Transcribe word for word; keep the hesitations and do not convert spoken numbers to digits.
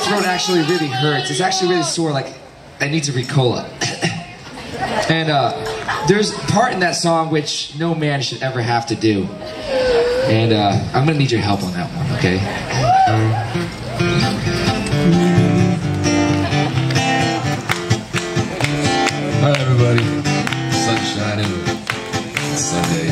throat actually really hurts. It's actually really sore, like I need to Ricola. And uh, there's a part in that song which no man should ever have to do. And uh, I'm gonna need your help on that one, okay? Hi everybody, sun shining, Sunday.